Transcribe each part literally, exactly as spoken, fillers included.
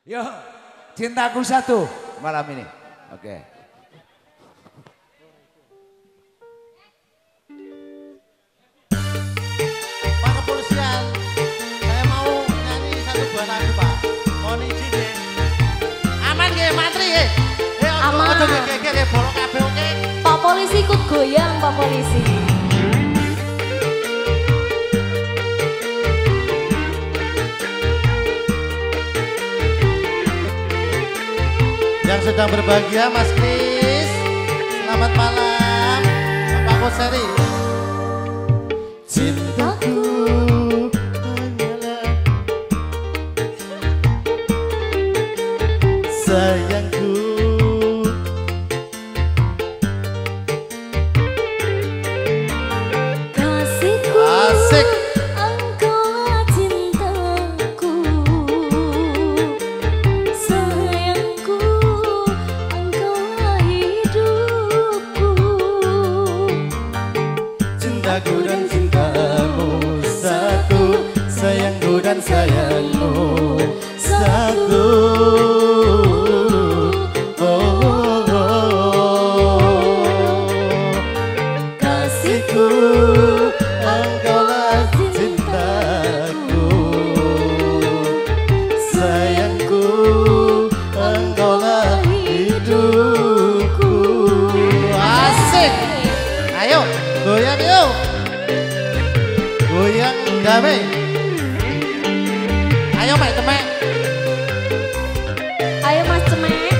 Yo, cintaku satu malam ini. Oke. Pak Kepolisian, saya mau nyanyi satu buah lagu Pak. Mohon izin ya. Aman nggih, mantri nggih. Eh, aman. Ojo geger ya, bolong kabeh oke. Pak Polisi ikut goyang, Pak Polisi. Yang sedang berbahagia Mas Kris, selamat malam Bapak Koseri. Cintaku hanyalah sayangku, Kasihku, asik. engkaulah cintaku. Sayangku, engkaulah hidupku. Cintaku dan cintamu satu, sayangku dan sayangmu satu. Oh, oh, oh. Kasihku, engkaulah cintaku. Sayangku, engkaulah hidupku. Asik. Ayo, goyang yuk. Goyang damai. Ayo Mek Cemek. Ayo Mas Cemek.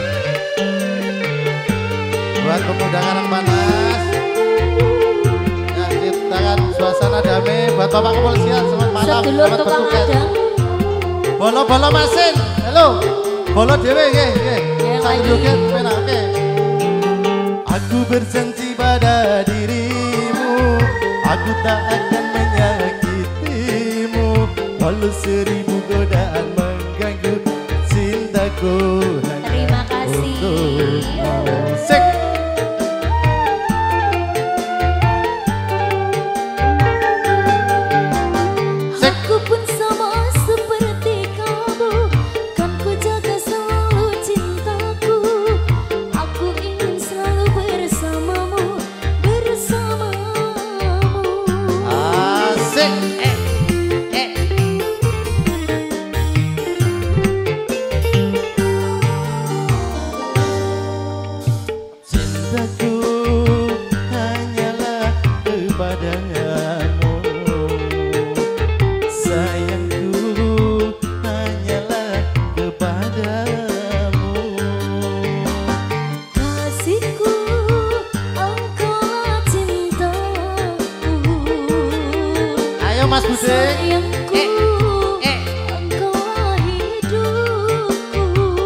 Buat pemuda Karang Panas. Ya, ciptakan suasana damai buat Bapak Kepolisian. Selamat malam, Sedulur selamat tukang bertugas. adang. Bolo-bolo masin. Halo. Bolo dewe nggih, nggih. Yang Sak lagi. joget penak oke. Aku berjanji pada dirimu, aku tak akan menyakitimu, walau seribu godaan mengganggu cintaku. Terima kasih. Sek. Sek. Aku pun sama seperti kamu, kan ku jaga selalu cintaku. Aku ingin selalu bersamamu, bersamamu. Asik. Eh, eh. Cintaku hanyalah kepadamu, sayangku hanyalah kepadamu. Kasihku, engkaulah cintaku. Ayo Mas Buding. Sayangku, Eh, eh. engkaulah hidupku.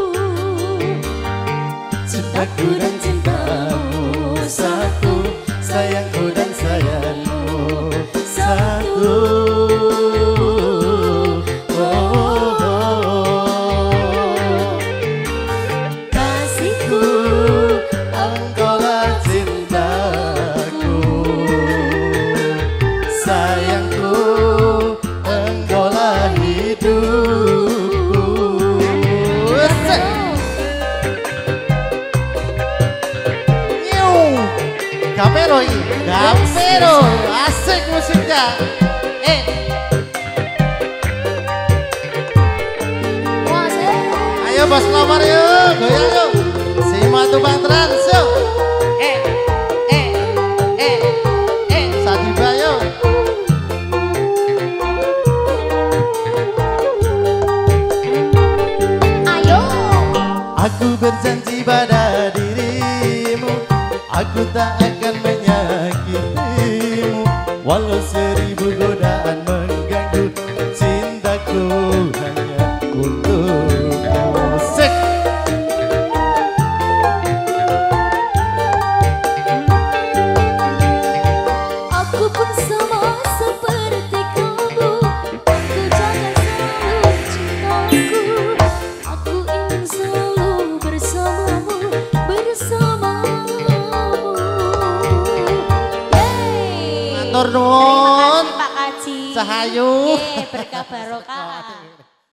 Cintaku dan cintamu satu, sayangku dan sayangmu satu. Oh, oh, oh. Kasihku, Engkaulah cintaku, sayangku, engkaulah hidupku. Asik. Nyiu. Gapero ini, Gapero, asik musiknya. Eh, Mas, eh. ayo bos nomor yuk, goyang yuk. Si Matu Bang Trans yuk. Eh, eh, eh, eh, Sadiba yuk. Ayo. Aku berjanji pada dirimu, aku tak akan menyakitimu, walau seribu godaan mengganggu cintaku hanya untukmu. Sek. Aku pun sama seperti kamu, aku jaga selalu cintaku. Aku ingin selalu bersamamu, bersamamu. Yeay. Matur Terima nuwun. kasih Pak Kaci. Sahayu. Yeay, berkah barokah.